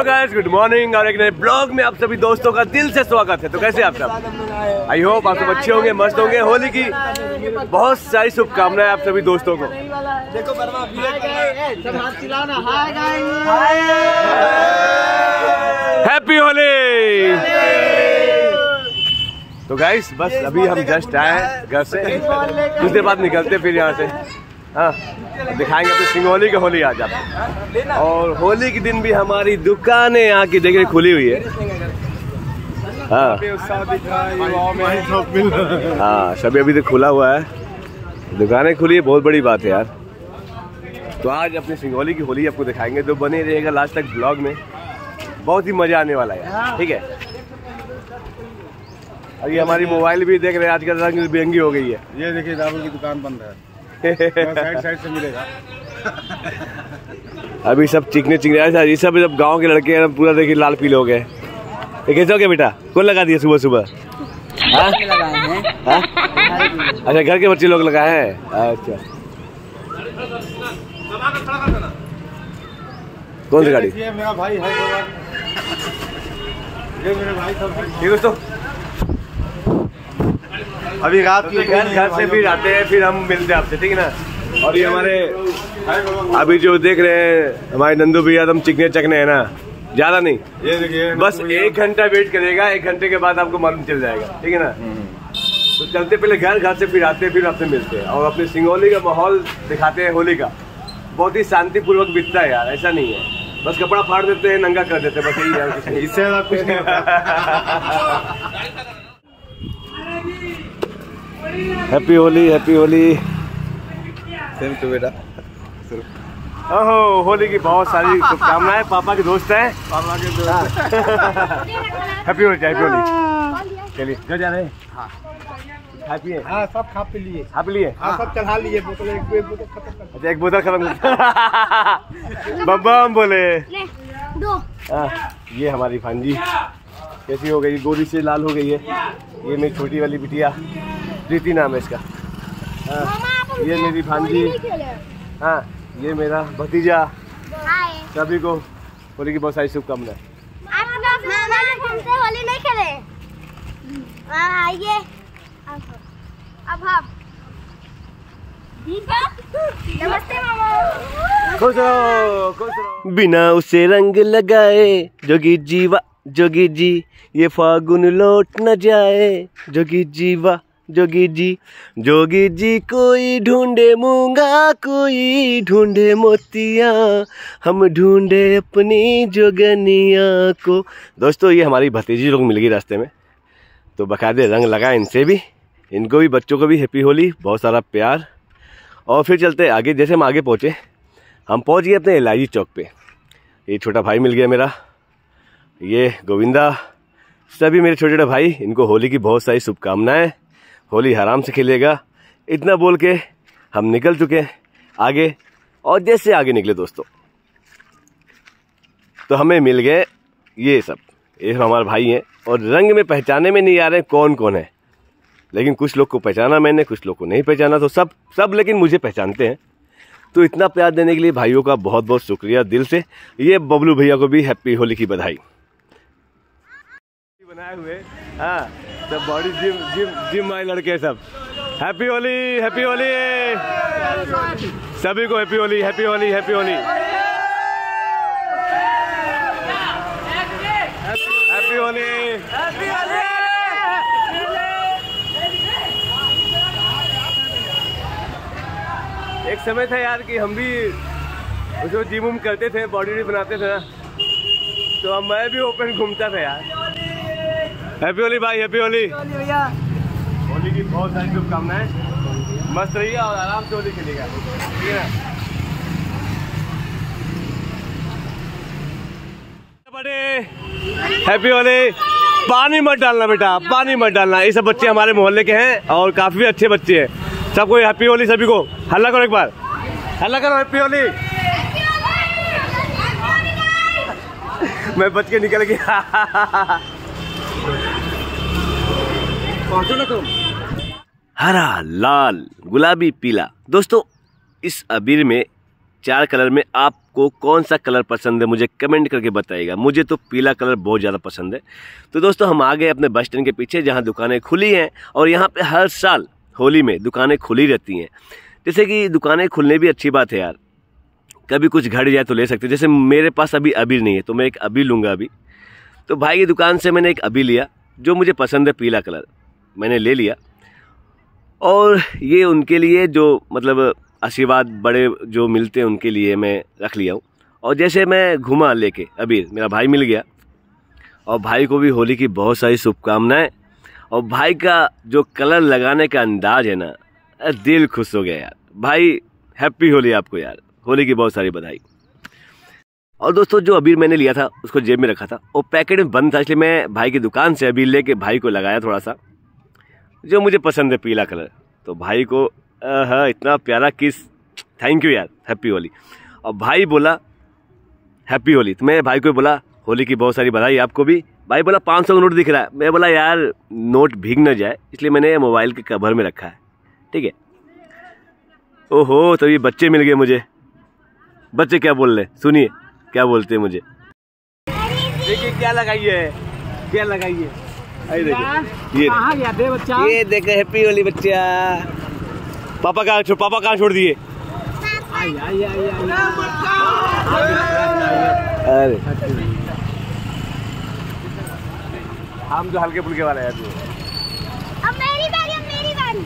Hello guys, good morning और एक नए ब्लॉग में आप सभी दोस्तों का दिल से स्वागत है। तो कैसे आप सब? आई होप आप सब अच्छे होंगे, मस्त होंगे। होली की बहुत सारी शुभकामनाएं आप सभी दोस्तों को। देखो हैप्पी होली। तो गाइस बस अभी हम जस्ट आए घर से, कुछ देर बाद निकलते फिर यहाँ से। हाँ, दिखाएंगे अपने सिंगोली के होली आज आप। और होली के दिन भी हमारी दुकानें यहाँ की देखिए खुली हुई है। हाँ हाँ, सभी अभी तक खुला हुआ है, दुकानें खुली है, बहुत बड़ी बात है यार। तो आज अपनी सिंगोली की होली आपको दिखाएंगे, तो बने रहेगा लास्ट तक ब्लॉग में, बहुत ही मजा आने वाला है। ठीक है, अभी हमारी मोबाइल भी देख रहे हैं आजकल रंग बिरंगी हो गई है। ये देखिए दारू की दुकान बंद है, साइड से मिलेगा। अभी सब चिकने चिकने, ये सब जब गांव के लड़के हैं पूरा देखिए लाल पीले हो गए। ये कैसे हो गया बेटा? कौन लगा दिया सुबह सुबह? अच्छा, घर के बच्चे लोग लगाए हैं। अच्छा, कौन सी गाड़ी? ये मेरा भाई है, ये मेरे भाई सब। ठीक दोस्तों, अभी रात की घर से फिर आते हैं, फिर हम मिलते हैं आपसे, ठीक है ना। और ये हमारे अभी जो देख रहे हैं हमारे नंदू भैया, तुम चिकने चकने है ना, ज्यादा नहीं, ये देखिए बस 1 घंटा वेट करेगा, 1 घंटे के बाद आपको मालूम चल जाएगा, ठीक है ना। तो चलते पहले घर से फिर आते हैं, फिर आपसे मिलते हैं और अपने सिंगोली का माहौल दिखाते हैं। होली का बहुत ही शांतिपूर्वक बीतता है यार, ऐसा नहीं है बस कपड़ा फाड़ देते हैं, नंगा कर देते हैं, बस यही यार, इससे ज्यादा कुछ नहीं होता। Happy Holi, happy Holi. Same to बेटा। ओहो, होली की बहुत सारी शुभकामनाएं। पापा के दोस्त हैं, पापा के दोस्त। Happy Holi, happy Holi. चलिए जो जा रहे हैं, खा पिए? हाँ, सब खा पी लिए। खा पी लिए? हाँ, सब चढ़ा लिए बोतल, एक बोतल खत्म कर। अच्छा, एक बोतल खत्म। बम बम बोले। ये हमारी भांजी कैसी हो गई, गोरी से लाल हो गई है। ये मेरी छोटी वाली बिटिया, प्रीति नाम है इसका। ये मेरी भांजी। हाँ, ये मेरा भतीजा। सभी को होली की बहुत सारी शुभकामनाएं। होली नहीं खेले, आइए अब हम। नमस्ते मामा। खुश रहो, खुश रहो। बिना उसे रंग लगाए जोगी जीवा, जोगी जी ये फागुन लौट न जाए। जोगी जीवा, जोगी जी, जोगी जी कोई ढूंढे मूंगा, कोई ढूंढे मोतिया, हम ढूंढे अपनी जोगनिया को। दोस्तों, ये हमारी भतीजी लोग मिल गई रास्ते में, तो बकायदे रंग लगाए इनसे भी, इनको भी, बच्चों को भी हैप्पी होली, बहुत सारा प्यार। और फिर चलते आगे। जैसे हम आगे पहुँचे, हम पहुँच गए अपने इलायची चौक पे। ये छोटा भाई मिल गया मेरा, ये गोविंदा, सभी मेरे छोटे छोटे भाई, इनको होली की बहुत सारी शुभकामनाएं। होली आराम से खेलेगा, इतना बोल के हम निकल चुके आगे। और जैसे आगे निकले दोस्तों, तो हमें मिल गए ये सब हमारे भाई हैं। और रंग में पहचाने में नहीं आ रहे कौन कौन है, लेकिन कुछ लोग को पहचाना मैंने, कुछ लोग को नहीं पहचाना। तो सब लेकिन मुझे पहचानते हैं। तो इतना प्यार देने के लिए भाइयों का बहुत बहुत शुक्रिया दिल से। ये बबलू भैया को भी हैप्पी होली की बधाई। बनाए हुए, हाँ, सब बॉडी जिम वाले लड़के सब। हैप्पी होली, हैप्पी होली, सभी को happy Holi, happy Holi, happy Holi, happy Holi, happy Holi. एक समय था यार कि हम भी उसको जिम उम करते थे, बॉडी बनाते थे ना, तो अब मैं भी ओपन घूमता था यार। हैप्पी होली भाई, हैप्पी होली भैया। होली की बहुत सारी शुभकामनाएं, मस्त रहिए और आराम से होली खेलिएगा, ठीक है ना। हैप्पी होली। पानी मत डालना बेटा, पानी मत डालना। ये सब बच्चे हमारे मोहल्ले के हैं और काफी अच्छे बच्चे हैं। सबको हैप्पी होली, सभी को हल्ला करो, एक बार हल्ला करो, हैप्पी होली। मैं बच के निकल गया। हरा, लाल, गुलाबी, पीला। दोस्तों, इस अबीर में 4 कलर में आपको कौन सा कलर पसंद है मुझे कमेंट करके बताइएगा। मुझे तो पीला कलर बहुत ज़्यादा पसंद है। तो दोस्तों हम आ गए अपने बस स्टैंड के पीछे जहाँ दुकानें खुली हैं और यहाँ पे हर साल होली में दुकानें खुली रहती हैं। जैसे कि दुकानें खुलने भी अच्छी बात है यार, कभी कुछ घट जाए तो ले सकते। जैसे मेरे पास अभी अबीर नहीं है तो मैं एक अबीर लूँगा अभी। तो भाई की दुकान से मैंने एक अबीर लिया जो मुझे पसंद है, पीला कलर मैंने ले लिया। और ये उनके लिए जो मतलब आशीर्वाद बड़े जो मिलते हैं उनके लिए मैं रख लिया हूँ। और जैसे मैं घुमा लेके अबीर, मेरा भाई मिल गया और भाई को भी होली की बहुत सारी शुभकामनाएं। और भाई का जो कलर लगाने का अंदाज है ना, दिल खुश हो गया यार। भाई हैप्पी होली आपको यार, होली की बहुत सारी बधाई। और दोस्तों जो अबीर मैंने लिया था उसको जेब में रखा था और पैकेट में बंद था, इसलिए मैं भाई की दुकान से अबीर लेके भाई को लगाया थोड़ा सा, जो मुझे पसंद है पीला कलर। तो भाई को हाँ इतना प्यारा किस, थैंक यू यार, हैप्पी होली। और भाई बोला हैप्पी होली, तो मैं भाई को बोला होली की बहुत सारी बधाई आपको भी। भाई बोला 500 का नोट दिख रहा है। मैं बोला यार नोट भीग न जाए इसलिए मैंने मोबाइल के कवर में रखा है, ठीक है। ओहो तो ये बच्चे मिल गए मुझे। बच्चे क्या बोल रहे, सुनिए क्या बोलते हैं मुझे। देखिए क्या लगाइए, क्या लगाइए, अरे देखिए ये देखो हैप्पी होली बच्चा। पापा कहाँ छोड़ दिए। अरे हम जो हल्के फुल्के वाले हैं। अब मेरी बारी, अब मेरी बारी।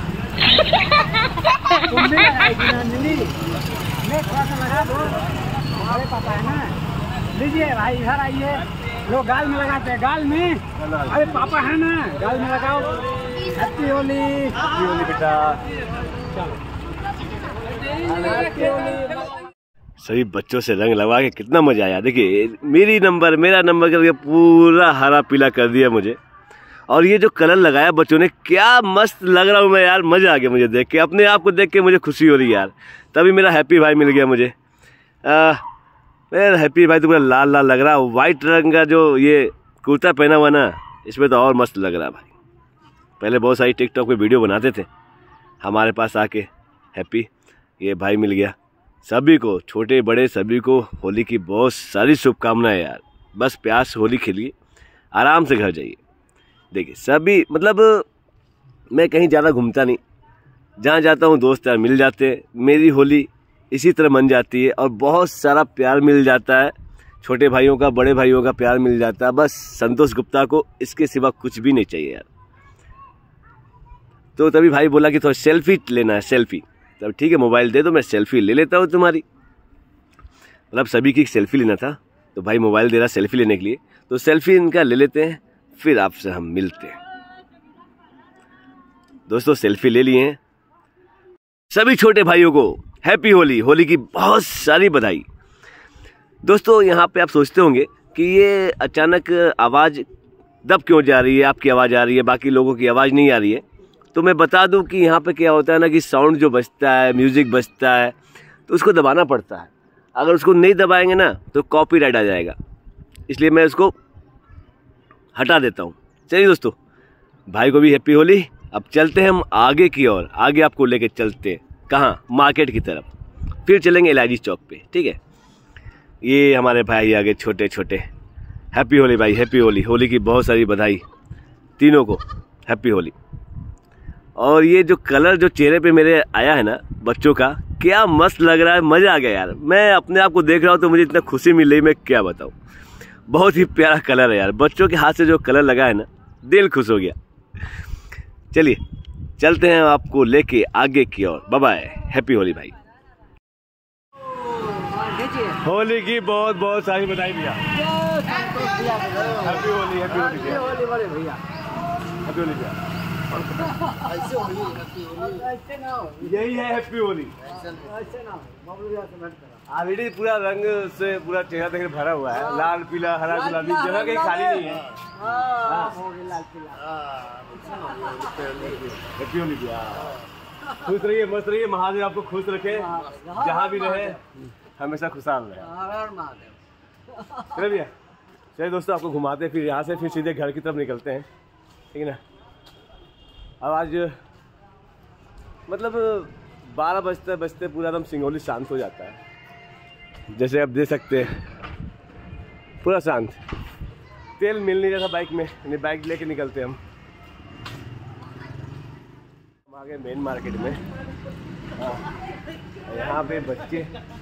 मैं थोड़ा सा लगा दो, हमारे पापा है ना। लीजिए भाई इधर आइए, लोग गाल में लगाते हैं, गाल में। अरे पापा है ना, गाल में लगाओ। हैप्पी होली, हैप्पी होली बेटा। सभी बच्चों से रंग लगा के कितना मजा आया। देखिए मेरा नंबर करके पूरा हरा पीला कर दिया मुझे। और ये जो कलर लगाया बच्चों ने, क्या मस्त लग रहा हूँ मैं यार, मजा आ गया मुझे देख के, अपने आप को देख के मुझे खुशी हो रही यार। तभी मेरा हैप्पी भाई मिल गया मुझे। मेरा हैप्पी भाई तो पूरा लाल लाल लग रहा है। वाइट रंग का जो ये कुर्ता पहना हुआ ना, इसमें तो और मस्त लग रहा भाई। पहले बहुत सारी टिकटॉक पे वीडियो बनाते थे, हमारे पास आके हैप्पी ये भाई मिल गया। सभी को, छोटे बड़े सभी को होली की बहुत सारी शुभकामनाएं यार। बस प्यार से होली खेलिए, आराम से घर जाइए। देखिए सभी मतलब मैं कहीं ज़्यादा घूमता नहीं, जहाँ जाता हूँ दोस्त यार मिल जाते हैं। मेरी होली इसी तरह मन जाती है और बहुत सारा प्यार मिल जाता है, छोटे भाइयों का बड़े भाइयों का प्यार मिल जाता है। बस संतोष गुप्ता को इसके सिवा कुछ भी नहीं चाहिए यार। तो तभी भाई बोला कि थोड़ा सेल्फी लेना है, सेल्फी। तब ठीक है मोबाइल दे दो, मैं सेल्फी ले लेता हूँ तुम्हारी। मतलब सभी की सेल्फी लेना था तो भाई मोबाइल दे रहा सेल्फी लेने के लिए, तो सेल्फी इनका ले लेते हैं, फिर आपसे हम मिलते हैं। दोस्तों सेल्फी ले लिए हैं। सभी छोटे भाइयों को हैप्पी होली, होली की बहुत सारी बधाई। दोस्तों यहाँ पे आप सोचते होंगे कि ये अचानक आवाज़ दब क्यों जा रही है, आपकी आवाज़ आ रही है, बाकी लोगों की आवाज़ नहीं आ रही है। तो मैं बता दूं कि यहाँ पे क्या होता है ना कि साउंड जो बजता है, म्यूज़िक बजता है, तो उसको दबाना पड़ता है। अगर उसको नहीं दबाएंगे ना तो कॉपीराइट आ जाएगा, इसलिए मैं उसको हटा देता हूँ। चलिए दोस्तों, भाई को भी हैप्पी होली। अब चलते हैं हम आगे की ओर, आगे आपको लेके चलते हैं। कहाँ? मार्केट की तरफ। फिर चलेंगे एलआईजी चौक पे, ठीक है। ये हमारे भाई आगे छोटे छोटे। हैप्पी होली भाई, हैप्पी होली, होली की बहुत सारी बधाई तीनों को, हैप्पी होली। और ये जो कलर जो चेहरे पे मेरे आया है ना बच्चों का, क्या मस्त लग रहा है, मज़ा आ गया यार। मैं अपने आप को देख रहा हूँ तो मुझे इतना खुशी मिल रही, मैं क्या बताऊँ। बहुत ही प्यारा कलर है यार, बच्चों के हाथ से जो कलर लगा है ना, दिल खुश हो गया। चलिए चलते हैं आपको लेके आगे की ओर। बाय बाय, हैप्पी होली भाई। होली की बहुत बहुत सारी बधाई भैया। हैप्पी होली, हैप्पी होली भैया, हैप्पी होली भैया। यही है हैप्पी होली। ऑलरेडी पूरा रंग से पूरा चेहरा देखने भरा हुआ है, लाल पीला हरा गुलाबी, जगह कहीं खाली नहीं है। हैप्पी होली भैया, खुश रहिए, मस्त रहिए, महादेव आपको खुश रखे, जहाँ भी रहे हमेशा खुशहाल रहे। चलिए भैया, चलिए दोस्तों आपको घुमाते फिर यहाँ से, फिर सीधे घर की तरफ निकलते हैं, ठीक है ना। अब आज मतलब 12 बजते बजते पूरा एकदम सिंगरौली शांत हो जाता है। जैसे आप देख सकते हैं पूरा शांत, तेल मिल नहीं रहा था बाइक में, नहीं बाइक लेके निकलते हम आ गए मेन मार्केट में। यहाँ पे बच्चे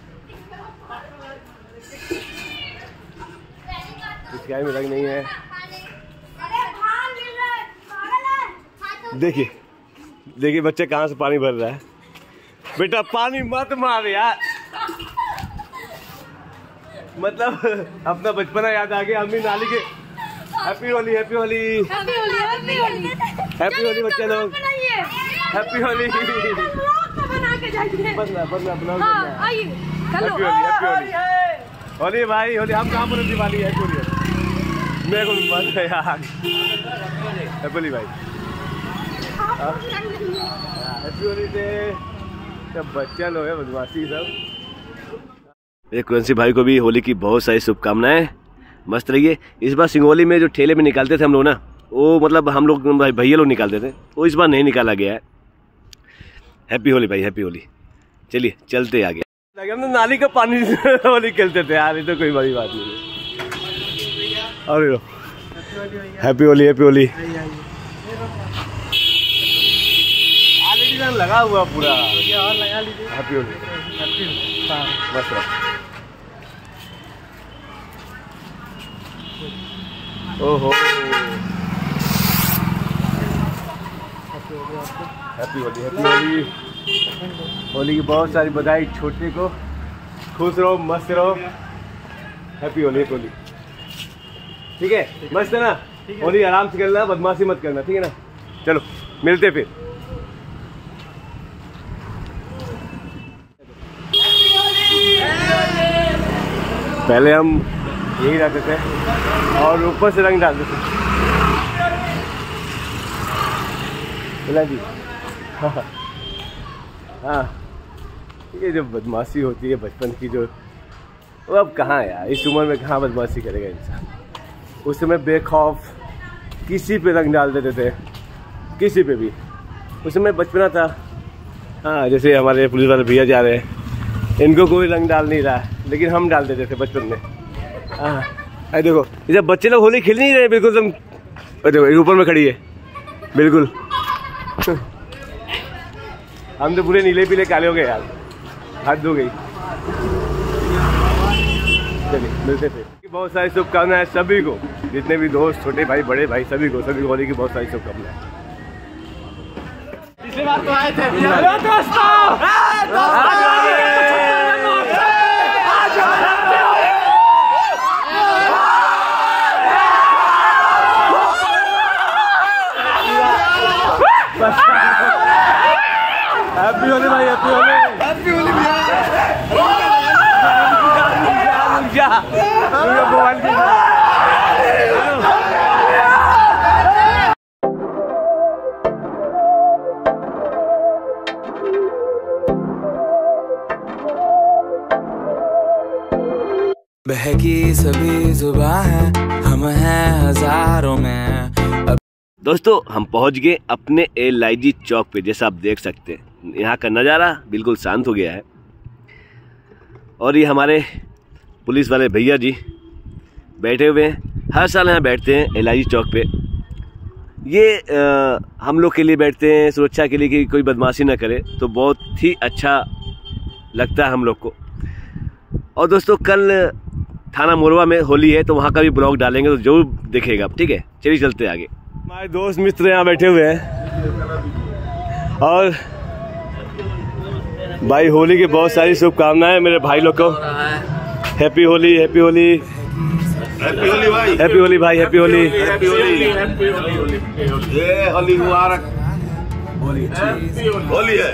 इसके में रंग नहीं है। देखिए देखिए बच्चे कहाँ से पानी भर रहा है। बेटा पानी मत मार यार, मतलब अपना बचपना याद आ गया। हम भी नाली के happy Holi happy Holi happy Holi happy Holi happy Holi बच्चे लोग हैप्पी होली बना के जाइए। बना आइए चलो हैप्पी होली होली भाई होली। हम कहाँ पर दिवाली है पूरी मेरे को मत है यार। हैप्पी होली भाई हैप्पी होली से सब बच्चा लोग है बदमाशी सब। एक कुरंसी भाई को भी होली की बहुत सारी शुभकामनाएं। मस्त रहिए। इस बार सिंगरौली में जो ठेले में निकालते थे हम लोग ना, वो मतलब हम लोग भैया लोग निकालते थे, वो इस बार नहीं निकाला गया है। हैप्पी होली भाई हैप्पी होली। चलिए चलते आगे। हम तो नाली का पानी होली खेलते थे यार, ये तो कोई बड़ी बात नहीं। अरे हैप्पी होली हैप्पी होली लगा हुआ पूरा। और लगा लीजिए हैप्पी होली बस। ओहो हैप्पी होली हैप्पी होली। होली की बहुत सारी बधाई। छोटे को खुश रहो मस्त रहो। Happy Holi happy Holi. ठीक है मस्त है ना। होली आराम से करना, बदमाशी मत करना, ठीक है ना। चलो मिलते फिर। पहले हम यही रहते थे और ऊपर से रंग डालते थे। जी हाँ ये जो बदमाशी होती है बचपन की, जो वो अब कहाँ है यार। इस उम्र में कहाँ बदमाशी करेगा इंसान। उस समय बेखौफ किसी पे रंग डाल देते थे, किसी पे भी। उस समय बचपना था। हाँ जैसे हमारे पुलिस वाले भैया जा रहे हैं, इनको कोई रंग डाल नहीं रहा, लेकिन हम डाल देते थे बचपन में। हाँ अरे देखो जब बच्चे लोग होली खेल नहीं रहे बिल्कुल तुम, देखो ऊपर में खड़ी है बिल्कुल। हम तो पूरे नीले पीले काले हो गए यार, हाथ धो गई। चलिए मिलते थे। बहुत सारी शुभकामनाएं सभी को, जितने भी दोस्त छोटे भाई बड़े भाई सभी को होली की बहुत सारी शुभकामनाएं। पिछली बार तो आए थे। हेलो दोस्तों हैप्पी होली भाई हैप्पी होली हैप्पी होली भैया। बहकी सभी जुबां हैं, हम हैं हजारों में। दोस्तों हम पहुंच गए अपने LIG चौक पे। जैसा आप देख सकते हैं यहाँ का नज़ारा बिल्कुल शांत हो गया है। और ये हमारे पुलिस वाले भैया जी बैठे हुए हैं। हर साल यहाँ बैठते हैं LIG चौक पे। ये हम लोग के लिए बैठते हैं, सुरक्षा के लिए कि कोई बदमाशी ना करे, तो बहुत ही अच्छा लगता है हम लोग को। और दोस्तों कल थाना मोरवा में होली है, तो वहाँ का भी ब्लॉग डालेंगे, तो जरूर देखेगा आप। ठीक है चलिए चलते आगे। हमारे दोस्त मित्र यहाँ बैठे हुए हैं और भाई होली की बहुत सारी शुभकामनाएं मेरे भाई लोग को। Happy Holi happy Holi happy Holi भाई हैप्पी होली भाई happy Holi happy Holi happy Holi. ये होली मुबारक। होली होली है।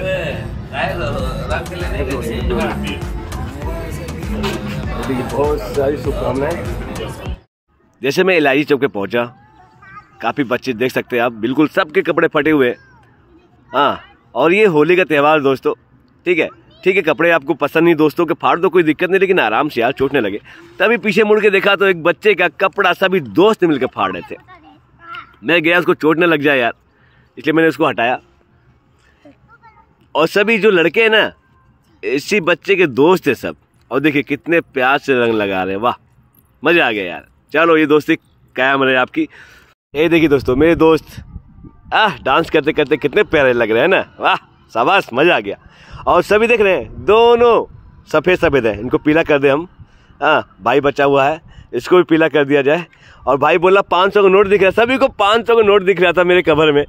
बहुत सारी शुभकामनाएं। जैसे मैं LIG चौक पे पहुंचा, काफ़ी बच्चे देख सकते हैं आप, बिल्कुल सबके कपड़े फटे हुए। हाँ और ये होली का त्यौहार दोस्तों। ठीक है कपड़े आपको पसंद नहीं दोस्तों के फाड़ दो, कोई दिक्कत नहीं, लेकिन आराम से यार चोटने लगे। तभी पीछे मुड़ के देखा तो एक बच्चे का कपड़ा सभी दोस्त मिलकर फाड़ रहे थे। मैं गया उसको चोटने लग जाए यार, इसलिए मैंने उसको हटाया। और सभी जो लड़के हैं ना, इसी बच्चे के दोस्त है सब। और देखिए कितने प्यार से रंग लगा रहे हैं, वाह मजा आ गया यार। चलो ये दोस्ती कायम रहे आपकी। ये देखिए दोस्तों मेरे दोस्त डांस करते करते कितने प्यारे लग रहे हैं ना, वाह शाबाश मजा आ गया। और सभी देख रहे हैं दोनों सफ़ेद सफ़ेद है, इनको पीला कर दे हम। भाई बचा हुआ है, इसको भी पीला कर दिया जाए। और भाई बोला 500 का नोट दिख रहा है, सभी को 500 का नोट दिख रहा था मेरे कवर में।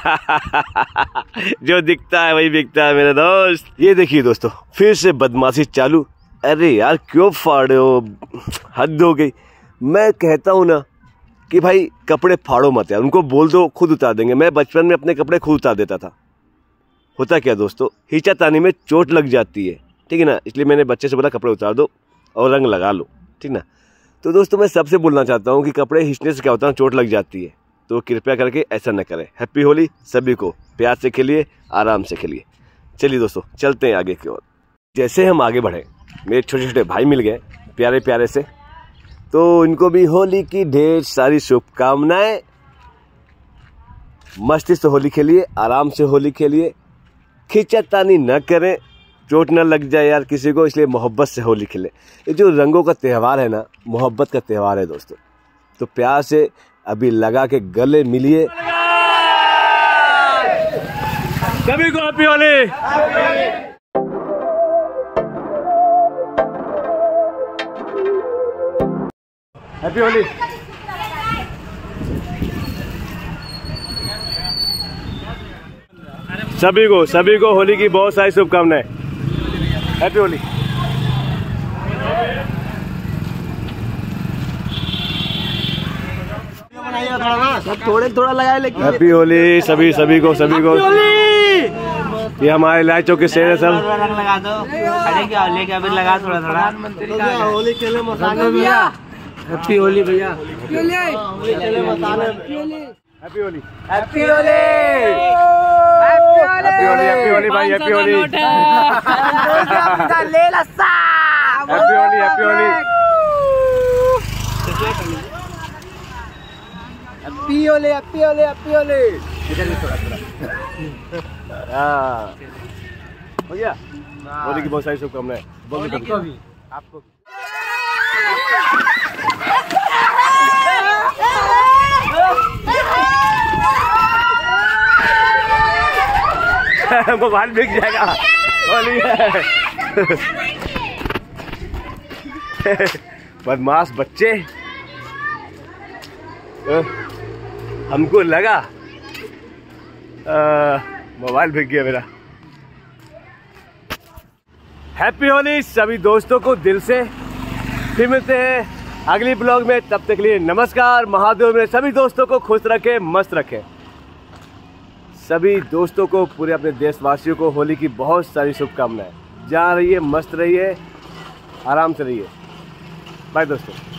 जो दिखता है वही बिकता है मेरे दोस्त। ये देखिए दोस्तों फिर से बदमाशी चालू। अरे यार क्यों फाड़े हो, हद हो गई। मैं कहता हूँ ना कि भाई कपड़े फाड़ो मत यार, उनको बोल दो खुद उतार देंगे। मैं बचपन में अपने कपड़े खुद उतार देता था। होता क्या दोस्तों, खींचातानी में चोट लग जाती है, ठीक है ना। इसलिए मैंने बच्चे से बोला कपड़े उतार दो और रंग लगा लो, ठीक ना। तो दोस्तों मैं सबसे बोलना चाहता हूँ कि कपड़े खींचने से क्या होता है, चोट लग जाती है, तो कृपया करके ऐसा न करें। हैप्पी होली सभी को, प्यार से खेलिए, आराम से खेलिए। चलिए दोस्तों चलते हैं आगे की ओर। जैसे हम आगे बढ़े मेरे छोटे छोटे भाई मिल गए प्यारे प्यारे से, तो इनको भी होली की ढेर सारी शुभकामनाएं। मस्ती से होली खेलिए, आराम से होली खेलिए, खींचातानी न करें, चोट न लग जाए यार किसी को, इसलिए मोहब्बत से होली खेले। ये जो रंगों का त्यौहार है ना, मोहब्बत का त्यौहार है दोस्तों। तो प्यार से अभी लगा के गले मिलिए। सभी को हैप्पी होली। हैप्पी होली। सभी को होली की बहुत सारी शुभकामनाएं। हैप्पी होली। थोड़ा लगाए लेकिन। हैप्पी होली सभी को। ये हमारे इलायचों के शेर है सब। रंग लगा दो, खड़े क्या लेके अभी लगा थोड़ा होली खेले मसाले भैया। हैप्पी होली भैया। Happy Holi. Happy Holi. Happy Holi भाई, हैप्पी होली। ले लस्सा। हैप्पी होली। हैप्पी होली। भैया होली की बहुत सारी शुभकामनाएं। आपको भी। मोबाइल बिक जाएगा, होली है। बदमाश बच्चे, हमको लगा मोबाइल बिक गया मेरा। हैप्पी होली सभी दोस्तों को दिल से। फिर मिलते हैं अगली ब्लॉग में, तब तक के लिए नमस्कार। महादेव मेरे सभी दोस्तों को खुश रखे, मस्त रखे। सभी दोस्तों को, पूरे अपने देशवासियों को होली की बहुत सारी शुभकामनाएं। जहाँ रहिए मस्त रहिए, आराम से रहिए। बाय दोस्तों।